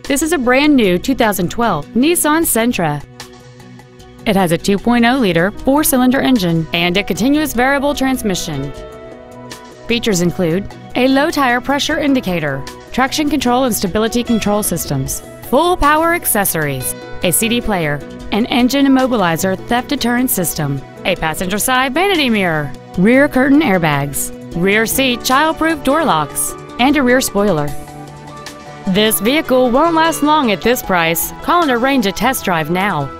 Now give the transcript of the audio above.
This is a brand new 2012 Nissan Sentra. It has a 2.0-liter four-cylinder engine and a continuous variable transmission. Features include a low-tire pressure indicator, traction control and stability control systems, full power accessories, a CD player, an engine immobilizer theft deterrent system, a passenger side vanity mirror, rear curtain airbags, rear seat child-proof door locks, and a rear spoiler. This vehicle won't last long at this price. Call and arrange a test drive now.